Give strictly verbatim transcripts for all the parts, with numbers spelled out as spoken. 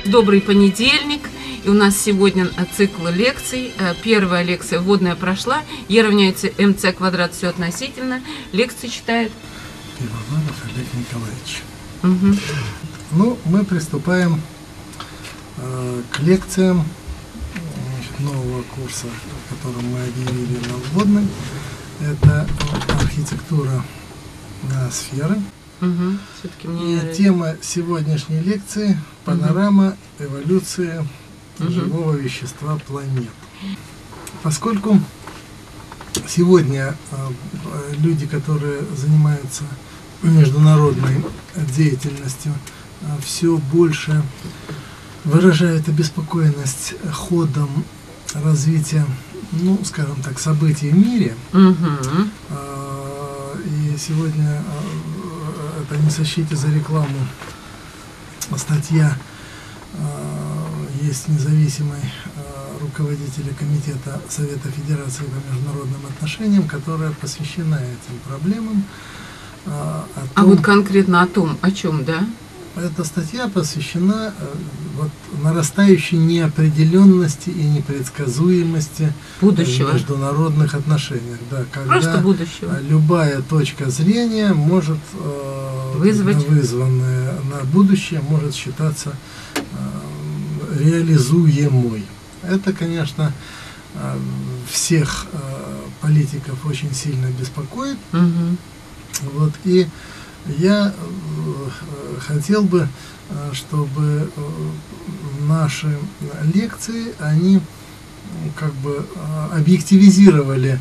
Добрый понедельник. И у нас сегодня цикл лекций. Первая лекция вводная прошла. Е равняется МЦ квадрат, все относительно. Лекцию читает Пивоваров Олег Николаевич. Угу. Ну, мы приступаем э, к лекциям значит, нового курса, который мы объявили на вводной. Это архитектура ноосферы. Угу. Все-таки мне... И тема сегодняшней лекции – панорама эволюции угу. живого вещества планет. Поскольку сегодня э, люди, которые занимаются международной деятельностью, э, все больше выражают обеспокоенность ходом развития, ну, скажем так, событий в мире. Угу. Э, и сегодня, э, это не сочтите за рекламу, статья э, есть независимой э, руководителя комитета Совета Федерации по международным отношениям, которая посвящена этим проблемам. Э, о том, а вот конкретно о том, о чем, да? Эта статья посвящена э, вот, нарастающей неопределенности и непредсказуемости будущего. В международных отношениях. Да, когда Просто будущего. Любая точка зрения может, э, вызвать, вызванная на будущее, может считаться э, реализуемой. Это, конечно, э, всех э, политиков очень сильно беспокоит. Угу. Вот, и я э, хотел бы, э, чтобы э, наши лекции, они как бы э, объективизировали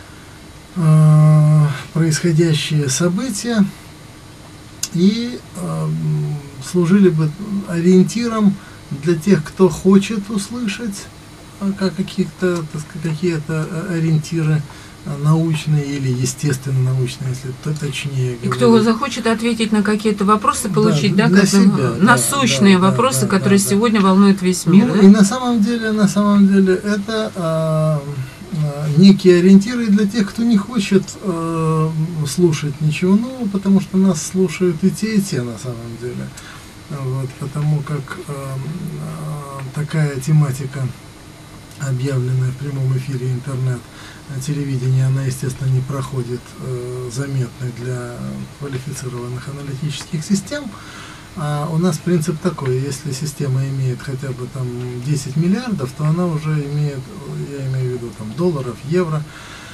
э, происходящие события и э, служили бы ориентиром для тех, кто хочет услышать э, как каких-то, так сказать, какие-то ориентиры научные или естественно-научные, если то точнее. И кто захочет ответить на какие-то вопросы, получить, да, да, как себя, насущные да, вопросы, да, которые да, сегодня да. волнуют весь мир. Ну, да? И на самом деле, на самом деле, это а, а, некие ориентиры для тех, кто не хочет а, слушать ничего нового, потому что нас слушают и те, и те на самом деле. Вот, потому как а, а, такая тематика, объявленная в прямом эфире интернет, телевидение, она, естественно, не проходит э, заметной для квалифицированных аналитических систем. А у нас принцип такой: если система имеет хотя бы там десять миллиардов, то она уже имеет, я имею в виду там долларов, евро,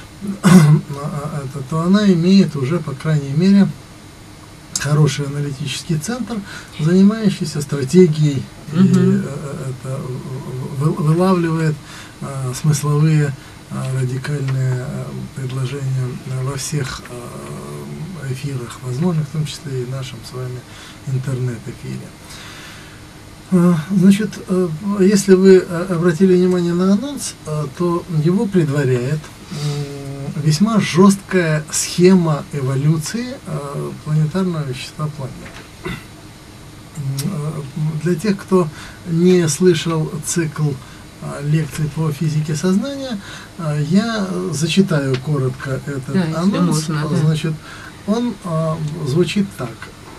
это, то она имеет уже, по крайней мере, хороший аналитический центр, занимающийся стратегией, угу. и э, это вылавливает э, смысловые радикальные предложения во всех эфирах возможных, в том числе и в нашем с вами интернет-эфире. Значит, если вы обратили внимание на анонс, то его предваряет весьма жесткая схема эволюции планетарного вещества планеты. Для тех, кто не слышал цикл лекций по физике сознания, я зачитаю коротко этот да, анонс. Можно, Значит, да. он а, звучит так: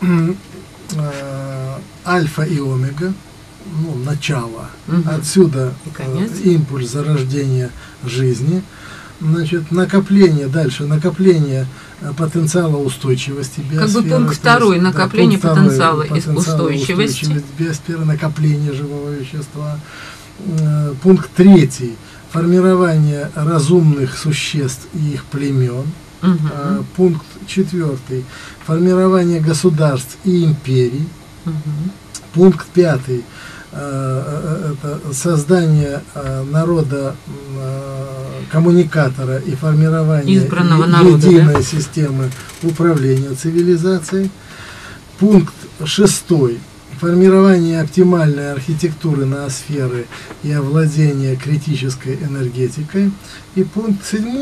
альфа и омега, ну, начало, угу. Отсюда а, импульс зарождения жизни. Значит, накопление, дальше накопление потенциала устойчивости биосферы. Как бы пункт второй, есть, накопление да, потенциала, потенциала устойчивости. устойчивости биосферы, накопление живого вещества. Пункт третий. Формирование разумных существ и их племен. Угу. Пункт четвертый. Формирование государств и империй. Угу. Пункт пятый. Это создание народа коммуникатора и формирование избранного е- народа, единой да? системы управления цивилизацией. Пункт шестой. Формирование оптимальной архитектуры ноосферы и овладение критической энергетикой. И пункт седьмой.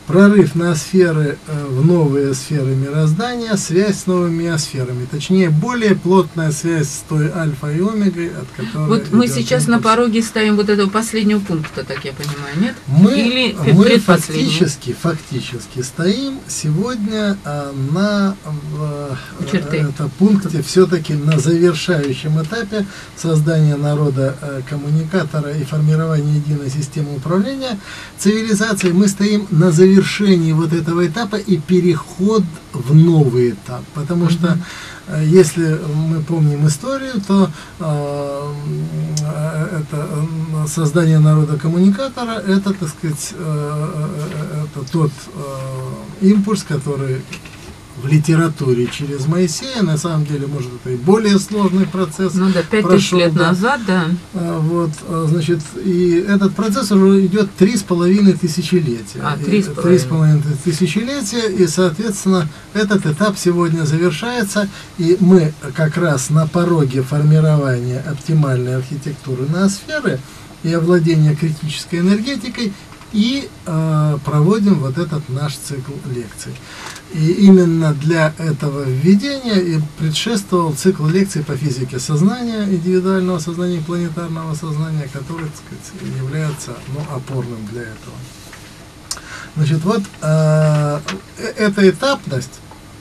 прорыв ноосферы э, в новые сферы мироздания, связь с новыми миосферами, точнее, более плотная связь с той альфа и омегой, от которой... Вот мы сейчас импульс. На пороге стоим вот этого последнего пункта, так я понимаю, нет? Мы, Или мы фактически, фактически стоим сегодня а, на в, это, пункте, все-таки на завершающем этапе создания народа а, коммуникатора и формирования единой системы управления цивилизацией. Мы стоим на завершающем завершении вот этого этапа и переход в новый этап. Потому mm-hmm. что, э, если мы помним историю, то э, это э, создание народа-коммуникатора, это, так сказать, э, э, это тот э, импульс, который в литературе через Моисея, на самом деле, может, это и более сложный процесс. Ну да, пять тысяч лет да. назад, да. Вот, значит, и этот процесс уже идет три с половиной тысячелетия. А, три с половиной тысячелетия, и, соответственно, этот этап сегодня завершается, и мы как раз на пороге формирования оптимальной архитектуры ноосферы и овладения критической энергетикой, и э, проводим вот этот наш цикл лекций. И именно для этого введения и предшествовал цикл лекций по физике сознания, индивидуального сознания и планетарного сознания, который, так сказать, является ну, опорным для этого. Значит, вот э, эта этапность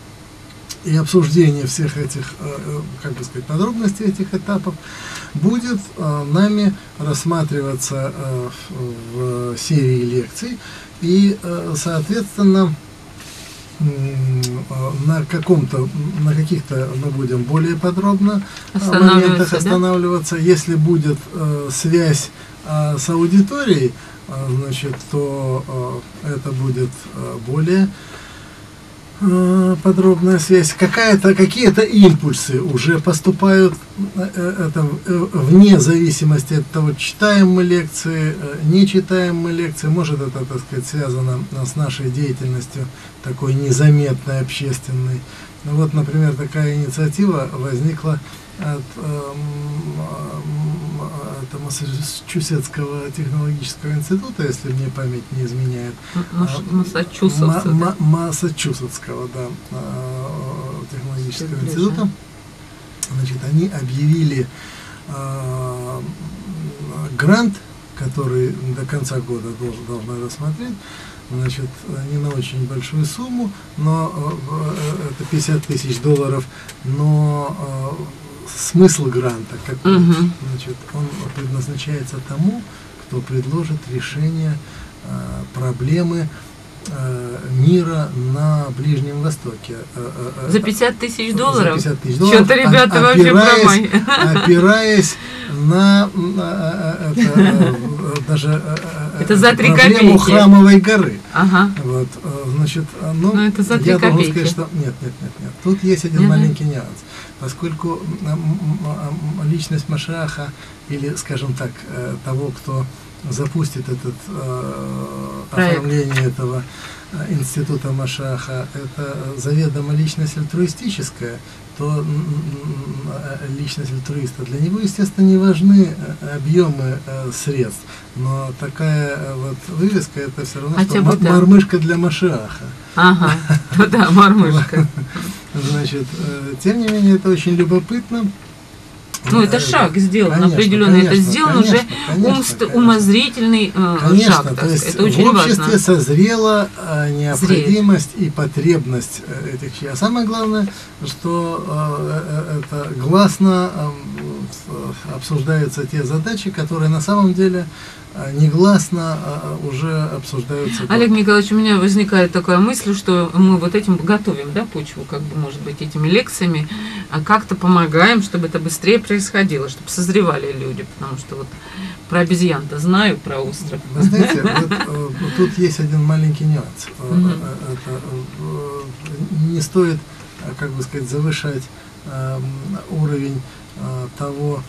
и обсуждение всех этих, э, как бы сказать, подробностей этих этапов будет э, нами рассматриваться э, в серии лекций, и, э, соответственно, э, на каком-то, на каких-то мы будем более подробно моментах останавливаться. Да? Если будет э, связь э, с аудиторией, э, значит, то э, это будет э, более подробная связь, какая-то, какие-то импульсы уже поступают, это вне зависимости от того, читаем мы лекции, не читаем мы лекции, может это, так сказать, связано с нашей деятельностью такой незаметной, общественной. Вот, например, такая инициатива возникла от это Массачусетского технологического института, если мне память не изменяет. Массачусетского, Массачусетского, да, технологического института. Значит, они объявили э, грант, который до конца года должен, должны рассмотреть. Значит, не на очень большую сумму, но э, это пятьдесят тысяч долларов, но э, смысл гранта какой? Угу. Значит, он предназначается тому, кто предложит решение э, проблемы э, мира на Ближнем Востоке. Э, За пятьдесят тысяч долларов? За пятьдесят тысяч долларов. Что-то, ребята, вообще промай. Опираясь на э, это, э, даже э, это за три проблему копейки. Храмовой горы. Ага. Вот, значит, ну, Но это за три я копейки. должен сказать, что нет, нет, нет, нет. Тут есть один нет, маленький нюанс. Поскольку личность Машиаха, или, скажем так, того, кто запустит этот оформление этого института Машиаха, это заведомо личность альтруистическая, то личность альтруиста, для него, естественно, не важны объемы средств, но такая вот вывеска, это все равно, Хотя что бы, да. мормышка для Машиаха. Ага, ну да, мормышка. Значит, тем не менее, это очень любопытно. Ну, это шаг сделан, конечно, определенный. Конечно, это сделан конечно, уже конечно, умст, конечно. умозрительный э, конечно, шаг. То есть это очень в обществе важно. созрела э, необходимость Зреет. и потребность э, этих вещей. А самое главное, что э, это гласно э, обсуждаются те задачи, которые на самом деле негласно уже обсуждаются. Олег Николаевич, у меня возникает такая мысль, что мы вот этим готовим, да, почву, как бы, может быть, этими лекциями, а как-то помогаем, чтобы это быстрее происходило, чтобы созревали люди, потому что вот про обезьян-то знаю, про остров. Вы знаете, вот, тут есть один маленький нюанс. Mm-hmm. Это, не стоит, как бы сказать, завышать уровень того,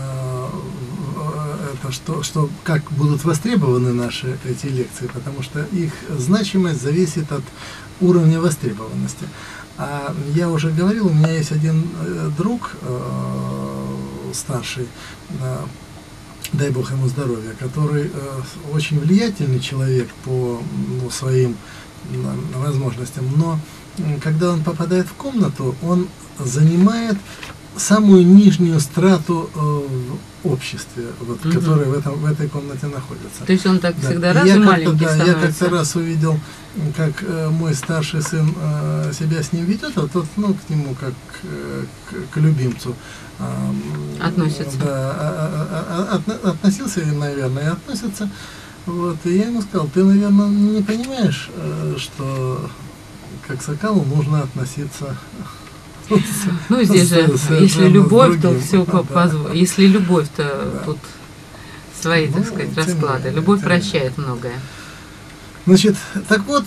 это что, что как будут востребованы наши эти лекции, потому что их значимость зависит от уровня востребованности. А я уже говорил, у меня есть один э, друг э, старший, э, дай бог ему здоровья, который э, очень влиятельный человек по ну, своим э, возможностям, но э, когда он попадает в комнату, он занимает самую нижнюю страту э, в обществе, вот, угу. которая в, этом, в этой комнате находится. То есть он так да. всегда раз и маленький да, становится. Я как-то раз увидел, как э, мой старший сын э, себя с ним ведет, а тот ну, к нему как э, к, к любимцу э, относится. Да, а, а, а, относился, наверное, и относится. Вот, и я ему сказал, ты, наверное, не понимаешь, э, что как к сокалу нужно относиться. Ну, здесь же, если любовь, то все позволено. Если любовь, то тут свои, так сказать, расклады. Любовь прощает многое. Значит, так вот,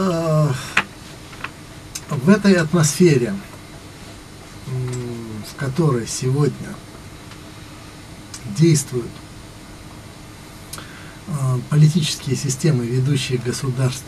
в этой атмосфере, в которой сегодня действуют политические системы ведущих государств,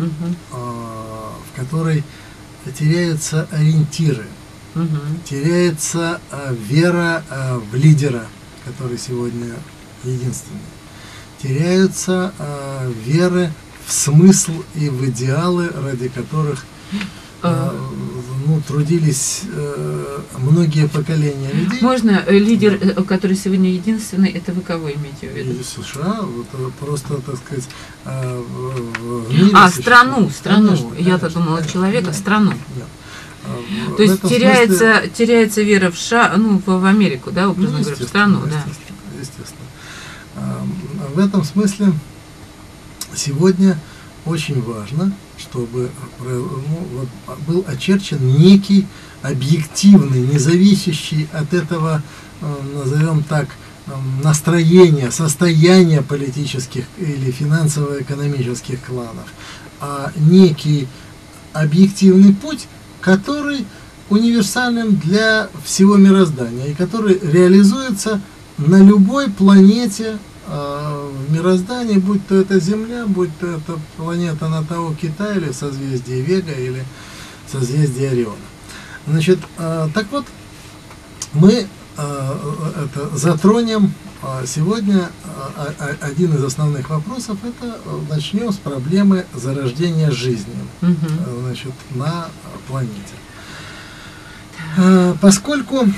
в которой теряются ориентиры, угу. теряется а, вера а, в лидера, который сегодня единственный, теряются а, веры в смысл и в идеалы, ради которых а, ну, трудились а, многие поколения людей. Можно лидер, да. который сегодня единственный, это вы кого имеете в виду? И США, вот, просто, так сказать, а, в мире а страну, страну. Конечно, Я-то конечно, думала конечно, человека, нет, страну. Нет. А, То есть теряется, смысле... теряется вера в США, ну, в, в Америку, да, образно ну, говоря, в страну, естественно, да. Естественно. А, в этом смысле сегодня очень важно, чтобы ну, вот, был очерчен некий объективный, независящий от этого, назовем так, настроения, состояния политических или финансово-экономических кланов, а некий объективный путь, который универсален для всего мироздания и который реализуется на любой планете в мироздании, будь то это Земля, будь то это планета на Тау Кита или созвездие Вега или созвездие Ориона. Значит, так вот, мы это затронем сегодня один из основных вопросов, это начнем с проблемы зарождения жизни, угу. значит, на планете. Поскольку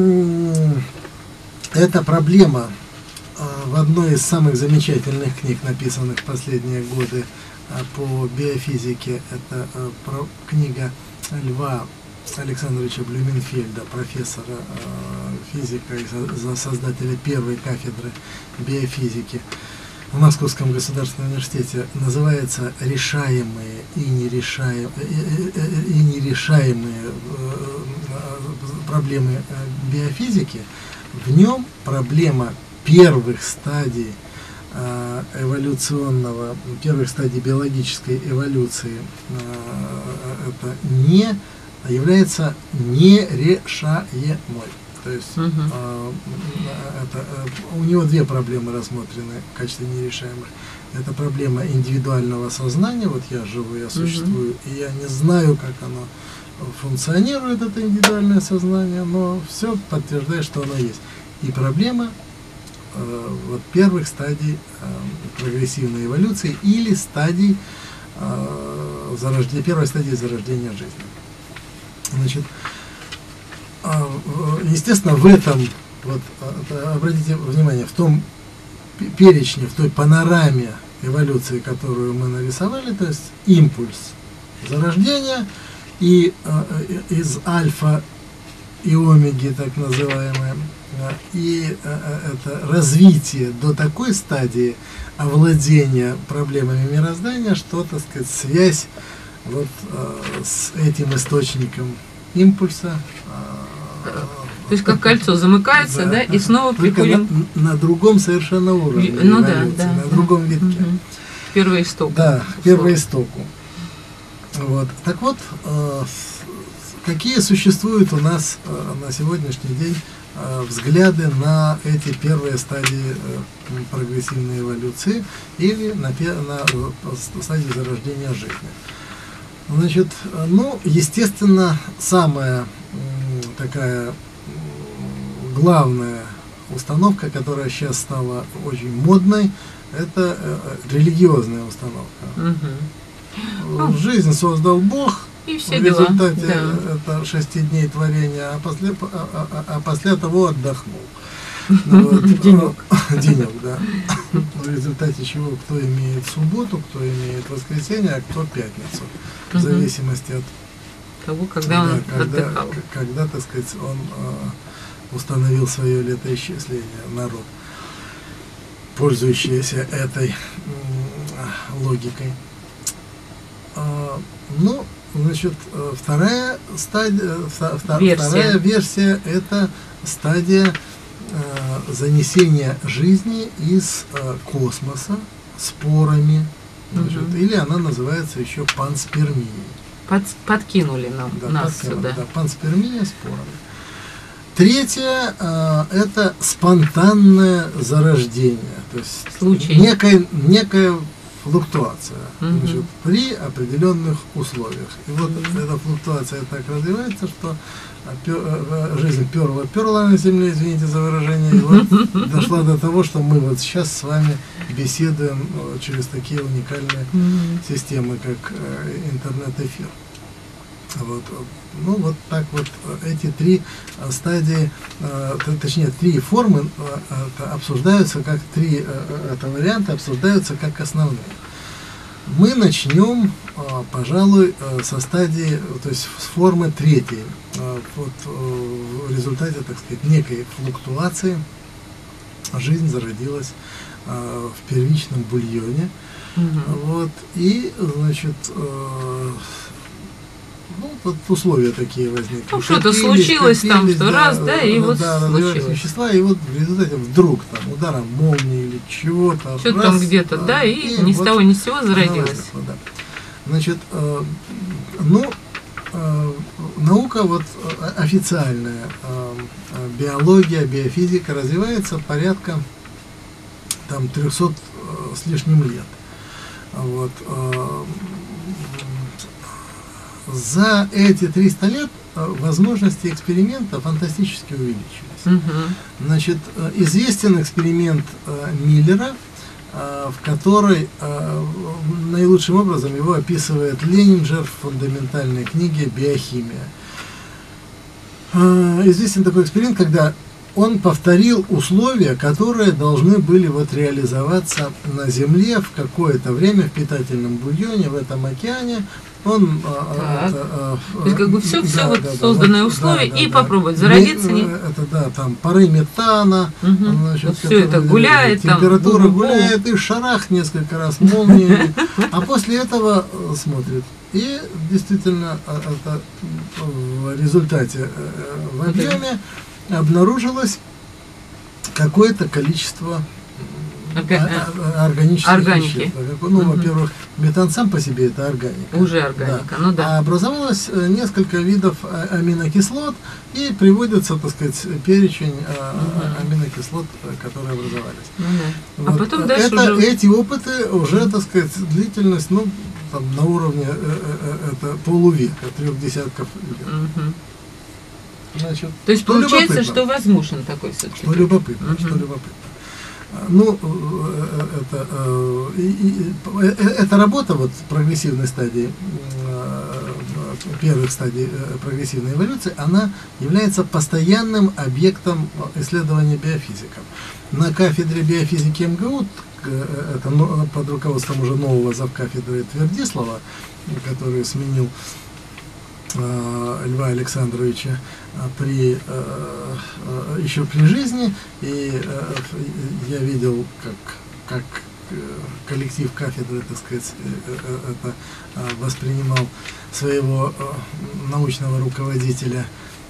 эта проблема в одной из самых замечательных книг, написанных в последние годы по биофизике, это книга Льва Александровича Блюменфельда, профессора физика и создателя первой кафедры биофизики в Московском государственном университете, называется «Решаемые и нерешаемые, и нерешаемые проблемы биофизики». В нем проблема первых стадий эволюционного, первых стадий биологической эволюции это не является нерешаемой. То есть uh-huh. э, это, э, у него две проблемы рассмотрены в качестве нерешаемых. Это проблема индивидуального сознания, вот я живу, я существую, uh-huh. и я не знаю, как оно функционирует, это индивидуальное сознание, но все подтверждает, что оно есть. И проблема э, вот первых стадий э, прогрессивной эволюции или стадий э, зарождения, первой стадии зарождения жизни. Значит, естественно, в этом, вот, обратите внимание, в том перечне, в той панораме эволюции, которую мы нарисовали, то есть импульс зарождения и э, из альфа и омеги, так называемые, и э, это развитие до такой стадии овладения проблемами мироздания, что, так сказать, связь вот э, с этим источником импульса. Э, То есть как кольцо замыкается, да, да и снова приходим на, на другом совершенно уровне, ну, да, да, на да. другом витке. Угу. Первоисток. Да, первоистоку. Вот. Так вот, э, какие существуют у нас э, на сегодняшний день э, взгляды на эти первые стадии э, прогрессивной эволюции или на, на э, стадии зарождения жизни? Значит, ну, естественно, самая такая главная установка, которая сейчас стала очень модной, это э, религиозная установка. Угу. Жизнь создал Бог, и все в дела. результате Да. это шести дней творения, а после, а, а, а после того отдохнул. Вот. Денек. Денек, да. В результате чего кто имеет субботу, кто имеет воскресенье, а кто пятницу. В зависимости от того, когда он да, когда, отдыхал. Когда, так сказать, он э, установил свое летоисчисление, народ, пользующийся этой э, логикой. Э, ну, значит, вторая стадия, вторая версия, вторая версия это стадия э, занесения жизни из э, космоса спорами, значит, угу. или она называется еще панспермией. Под, подкинули нам да, нас подкинули, сюда. Да, панспермия спорами. Третье э, это спонтанное зарождение, то есть некая, некая флуктуация, угу. значит, при определенных условиях. И вот угу. эта флуктуация так развивается, что пер, жизнь перла перла на земле, извините за выражение, и вот дошла до того, что мы вот сейчас с вами беседуем через такие уникальные угу. системы, как интернет-эфир. Вот. Ну вот так вот эти три стадии, э, точнее три формы э, обсуждаются как три э, это варианта обсуждаются как основные. Мы начнем, э, пожалуй, э, со стадии, то есть с формы третьей. Э, вот, э, в результате, так сказать, некой флуктуации жизнь зародилась э, в первичном бульоне. Mm-hmm. Вот, и, значит, э, ну, вот условия такие возникли. Ну, что-то случилось там, что да, раз, да, и да, вот да, случилось. Вещества, и вот в результате вдруг там ударом молнии или чего-то. Что-то там где-то, да, да, и, и ни вот с того ни с сего зародилось. Возникло, да. Значит, э, ну, э, наука вот официальная, э, биология, биофизика развивается порядка там трехсот э, с лишним лет. Вот. Э, За эти триста лет возможности эксперимента фантастически увеличились. Угу. Значит, известен эксперимент Миллера, в который наилучшим образом его описывает Ленинджер в фундаментальной книге «Биохимия». Известен такой эксперимент, когда он повторил условия, которые должны были вот реализоваться на Земле в какое-то время в питательном бульоне в этом океане. Он, а, это, а, то есть как бы все, да, все да, вот да, созданные да, условия да, и да, попробовать да. зародиться. Не... Это да, там пары метана, угу. значит, вот все это гуляет, температура там, гуляет, и шарах несколько раз молнии, а после этого смотрит. И действительно, это в результате в объеме обнаружилось какое-то количество органических органики. веществ. Ну, угу. во-первых, метан сам по себе это органика. Уже органика, да. ну да. А образовалось несколько видов аминокислот, и приводится, так сказать, перечень угу. аминокислот, которые образовались. Ну, да. Вот. А потом дальше это, уже... Эти опыты уже, так сказать, длительность, ну, там, на уровне э, э, это полувека, трех десятков лет. Угу. Значит, то есть что получается, любопытно, что возможен такой все-таки. Что любопытно, угу. что любопытно. Ну, это, эта работа вот прогрессивной стадии, первых стадий прогрессивной эволюции, она является постоянным объектом исследования биофизиков. На кафедре биофизики эм гэ у, это под руководством уже нового завкафедры Твердислава, который сменил Льва Александровича при, еще при жизни, и я видел, как, как коллектив кафедры, так сказать, это воспринимал своего научного руководителя,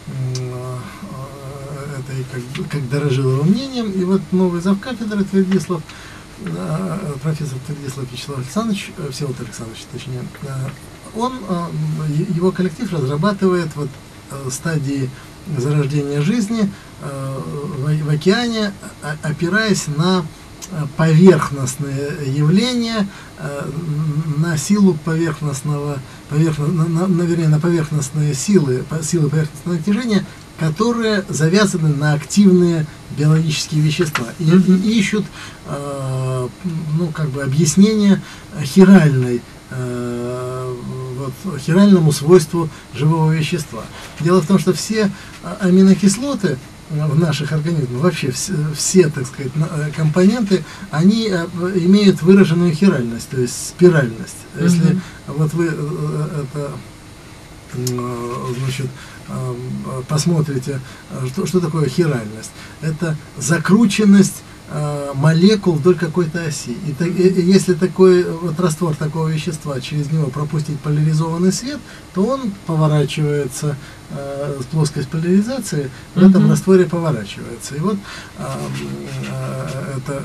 это и как, как дорожил его мнением. И вот новый завкафедры Твердислав, профессор Твердислав Вячеслав Александрович, Всеволод Александрович, точнее, он, его коллектив разрабатывает вот стадии зарождения жизни в океане, опираясь на поверхностные явления, на силу поверхностного, поверхно, на, на, вернее, на поверхностные силы, силы поверхностного натяжения которые завязаны на активные биологические вещества и, Mm-hmm. и ищут э, ну, как бы объяснение хиральной, э, вот, хиральному свойству живого вещества. Дело в том, что все аминокислоты в наших организмах, вообще все, все, так сказать, компоненты, они имеют выраженную хиральность, то есть спиральность. Mm-hmm. Если вот вы это, значит, посмотрите, что, что такое хиральность. Это закрученность молекул вдоль какой-то оси. И, так, и, и если такой вот раствор такого вещества, через него пропустить поляризованный свет, то он поворачивается, э, плоскость поляризации в mm-hmm. этом растворе поворачивается. И вот э, э, это,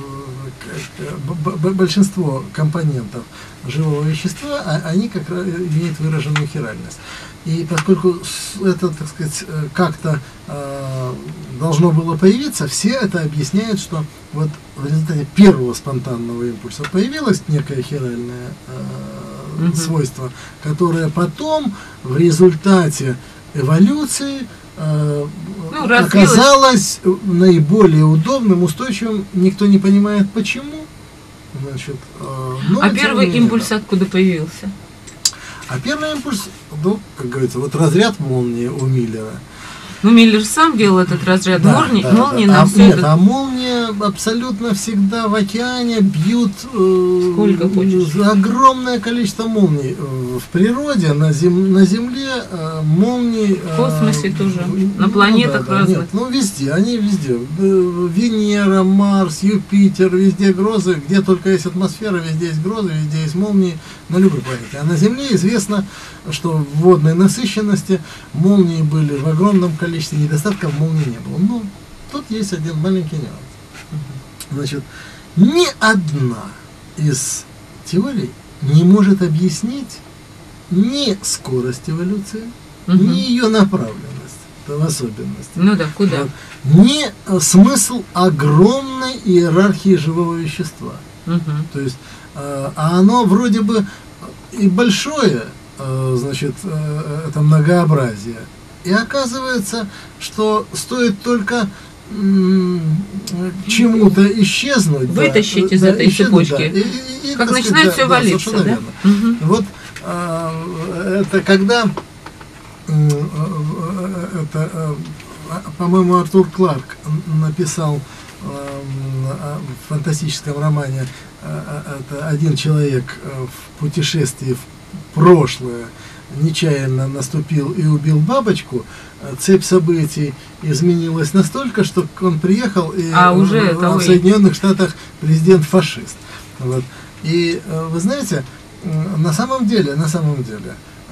э, б- б- большинство компонентов живого вещества, а, они как раз имеют выраженную хиральность. И поскольку это, так сказать, как-то э, должно было появиться, все это объясняют, что вот в результате первого спонтанного импульса появилось некое хиральное э, mm-hmm. свойство, которое потом в результате эволюции э, ну, оказалось наиболее удобным, устойчивым. Никто не понимает почему. Значит, э, но а первый импульс да. откуда появился? А первый импульс, ну, как говорится, вот разряд молнии у Миллера. Ну, Миллер сам делал этот разряд да, молнии, да, молнии да. на а, все нет, это... а молния абсолютно всегда в океане бьют э, сколько хочешь. Огромное количество молний в природе, на, зем, на Земле э, молнии... В космосе э, тоже, э, на планетах ну, да, разных. Нет, ну, везде, они везде. Венера, Марс, Юпитер, везде грозы, где только есть атмосфера, везде есть грозы, везде есть молнии, на любой планете. А на Земле известно, что в водной насыщенности молнии были в огромном количестве. Количестве недостатков молнии не было. Но тут есть один маленький нюанс. Значит, ни одна из теорий не может объяснить ни скорость эволюции, угу. ни ее направленность в особенности. Ну да, куда? Вот, ни смысл огромной иерархии живого вещества. Угу. То есть, а оно вроде бы и большое, значит, это многообразие. И оказывается, что стоит только м- чему-то исчезнуть, вытащить да, из да, этой цепочки, да, и, и, и, как сказать, начинает да, все да, валиться. Да, да? Угу. Вот а, это когда, это, по-моему, Артур Кларк написал а, в фантастическом романе это «Один человек в путешествии в прошлое нечаянно наступил и убил бабочку», цепь событий изменилась настолько, что он приехал, и а уже в, в Соединенных Штатах президент фашист. Вот. И вы знаете, на самом деле, на самом деле,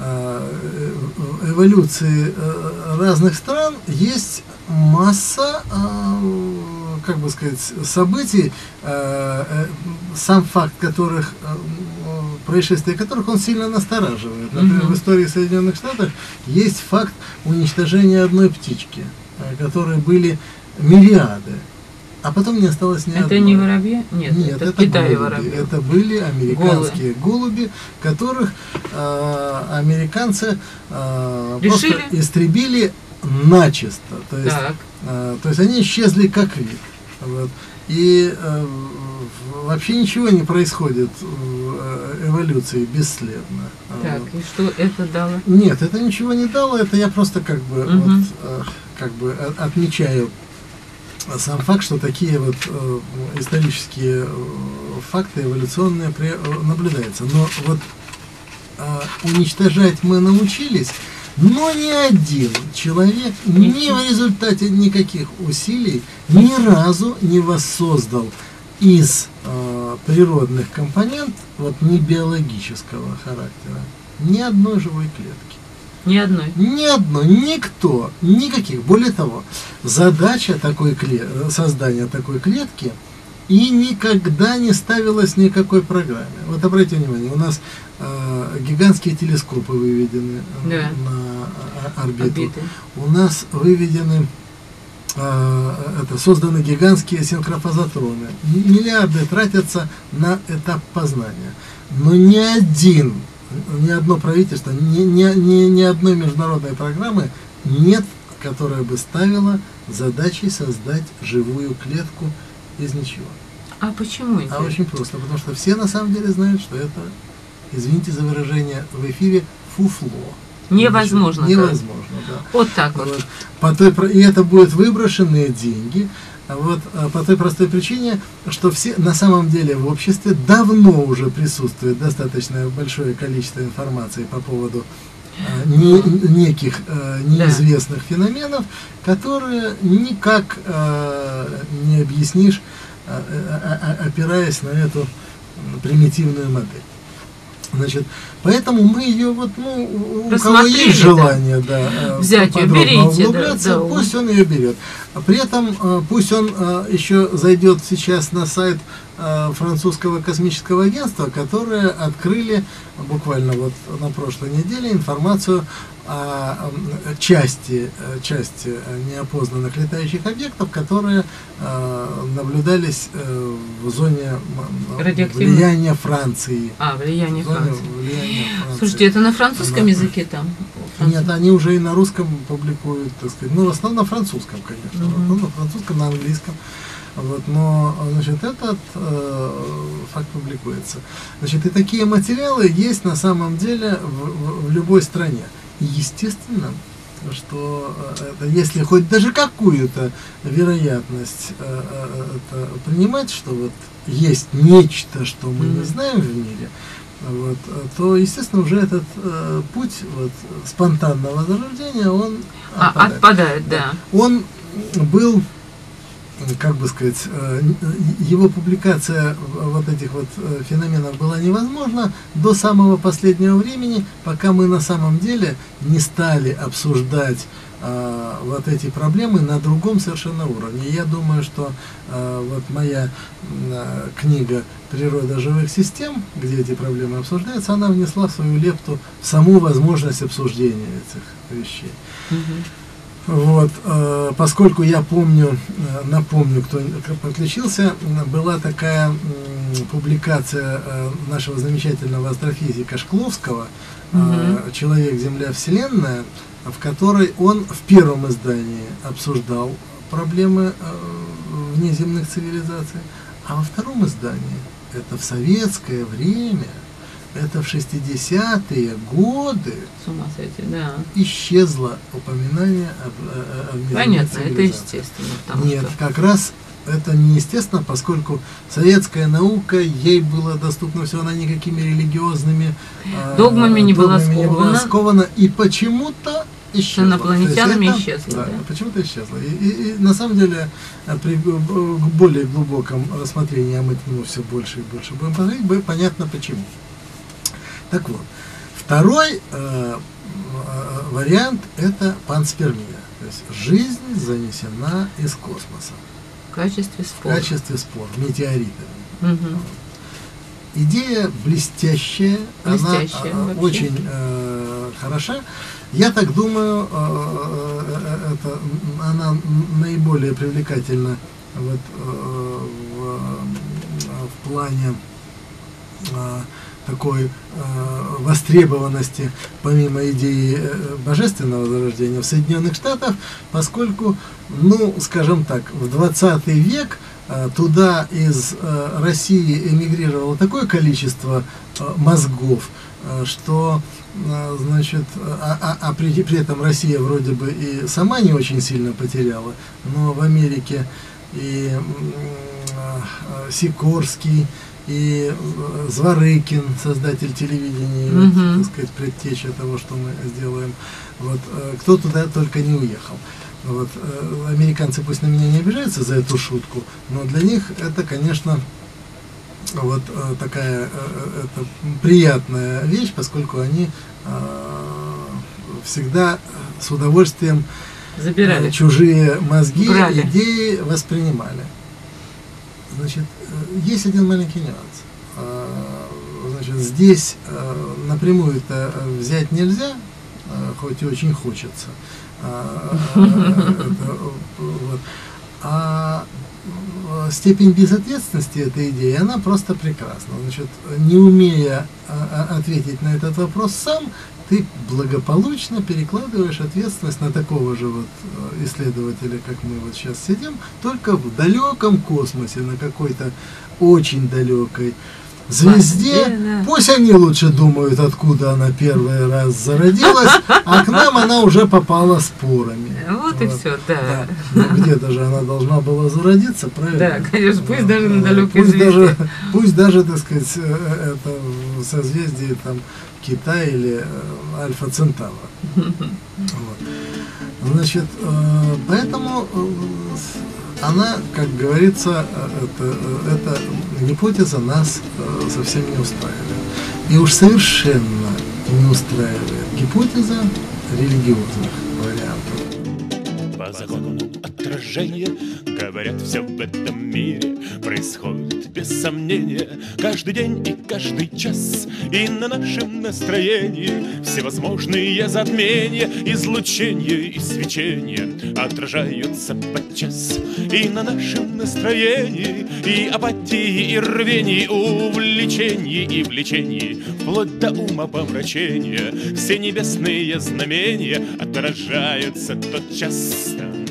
в эволюции разных стран есть масса, как бы сказать, событий, сам факт которых, происшествия которых он сильно настораживает. Например, mm-hmm. в истории Соединенных Штатов есть факт уничтожения одной птички, которые были мириады, а потом не осталось ни это одной. Это не воробьи? Нет, Нет, это, это в Китае голуби. воробьи. Это были американские голуби, голуби которых э, американцы э, просто истребили начисто. То есть, э, то есть они исчезли как вид. Вот. И э, вообще ничего не происходит в эволюции бесследно. Так, вот. И что это дало? Нет, это ничего не дало, это я просто как бы, угу. вот, э, как бы отмечаю сам факт, что такие вот э, исторические э, факты эволюционные при, э, наблюдаются. Но вот э, уничтожать мы научились, но ни один человек ни в результате никаких усилий ни разу не воссоздал из э, природных компонент, вот не биологического характера, ни одной живой клетки. Ни одной? Ни одной, никто, никаких. Более того, задача такой клет... создания такой клетки и никогда не ставилась никакой программе. Вот обратите внимание, у нас э, гигантские телескопы выведены да. на орбиту. Орбиты. У нас выведены, э, это, созданы гигантские синхрофазотроны. Миллиарды тратятся на этап познания. Но ни один ни одно правительство, ни, ни, ни, ни одной международной программы нет которая бы ставила задачей создать живую клетку из ничего. А почему это? А очень просто, потому что все на самом деле знают, что это, извините за выражение в эфире, фуфло. Невозможно. Значит, невозможно, да. Вот так вот. Вот. По той, и это будут выброшенные деньги. Вот, по той простой причине, что все на самом деле в обществе давно уже присутствует достаточно большое количество информации по поводу э, не, неких э, неизвестных да. феноменов, которые никак э, не объяснишь, э, э, опираясь на эту примитивную модель. Значит, поэтому мы ее вот, ну, у кого есть желание, да, да взять ее, берите, углубляться, да, да. пусть он ее берет. При этом пусть он еще зайдет сейчас на сайт французского космического агентства, которые открыли буквально вот на прошлой неделе информацию о части, части неопознанных летающих объектов, которые наблюдались в зоне влияния Франции. А, влияние Франции. Влияния Франции. Слушайте, это на французском да. языке там? Нет, они уже и на русском публикуют, так сказать, ну, в основном на французском, конечно, mm-hmm. ну, на французском, на английском. Вот, но, значит, этот э, факт публикуется. Значит, и такие материалы есть на самом деле в, в, в любой стране. И естественно, что э, если хоть даже какую-то вероятность э, э, это принимать, что вот есть нечто, что мы mm-hmm. не знаем в мире, вот, то, естественно, уже этот э, путь вот, спонтанного зарождения, он а, отпадает. отпадает да. Да. Он был, как бы сказать, его публикация вот этих вот феноменов была невозможна до самого последнего времени, пока мы на самом деле не стали обсуждать а, вот эти проблемы на другом совершенно уровне. Я думаю, что а, вот моя а, книга «Природа живых систем», где эти проблемы обсуждаются, она внесла свою лепту в саму возможность обсуждения этих вещей. Вот, э, поскольку я помню, э, напомню, кто подключился, была такая э, публикация э, нашего замечательного астрофизика Шкловского э, угу. «Человек, Земля, Вселенная», в которой он в первом издании обсуждал проблемы э, внеземных цивилизаций, а во втором издании, это в советское время, это в шестидесятые годы с ума сойти, да. исчезло упоминание о, о, о Понятно, это естественно. Нет, что... как раз это неестественно, поскольку советская наука, ей было доступно все, она никакими религиозными догмами не была скована. скована, и почему-то исчезла. С инопланетянами это, исчезла. Да, да. Почему-то исчезла. И, и, и на самом деле при более глубоком рассмотрении, а мы к нему все больше и больше будем посмотреть, понятно почему. Так вот, второй э, вариант – это панспермия, то есть жизнь занесена из космоса. В качестве спор. В качестве спор, метеоритами. Угу. Идея блестящая, блестящая она э, очень э, хороша. Я так думаю, э, э, это, она наиболее привлекательна вот, э, в, в плане э, такой э, востребованности, помимо идеи э, божественного зарождения в Соединенных Штатах, поскольку, ну, скажем так, в двадцатый век э, туда из э, России эмигрировало такое количество э, мозгов, э, что, э, значит, а, а, а при, при этом Россия вроде бы и сама не очень сильно потеряла, но в Америке и э, э, Сикорский, и Зворыкин, создатель телевидения, mm-hmm. так сказать, предтеча того, что мы сделаем. Вот, кто туда только не уехал. Вот, американцы пусть на меня не обижаются за эту шутку, но для них это, конечно, вот такая это приятная вещь, поскольку они всегда с удовольствием забирали чужие мозги, брали. Идеи воспринимали. Значит, есть один маленький нюанс. Значит, здесь напрямую это взять нельзя, хоть и очень хочется. А степень безответственности этой идеи, она просто прекрасна. Значит, не умея ответить на этот вопрос сам, ты благополучно перекладываешь ответственность на такого же вот исследователя, как мы вот сейчас сидим, только в далеком космосе, на какой-то очень далекой звезде. Да. Пусть они лучше думают, откуда она первый раз зародилась, а к нам она уже попала спорами. Вот, вот и все, да. да. Ну, где-то же она должна была зародиться, правильно? Да, конечно, пусть вот, даже на далекой пусть звезде. Даже, пусть даже, так сказать, это в созвездии там Китай или Альфа Центавра. Вот. Значит, поэтому она, как говорится, это, эта гипотеза нас совсем не устраивает. И уж совершенно не устраивает гипотеза религиозных вариантов. По закону отражения, говорят, все в этом мире происходит без сомнения. Каждый день и каждый час, и на нашем настроении всевозможные затмения, излучения и свечения отражаются подчас. И на нашем настроении, и апатии, и рвении, увлечении и влечении, вплоть до ума помрачения, все небесные знамения отражаются тотчас.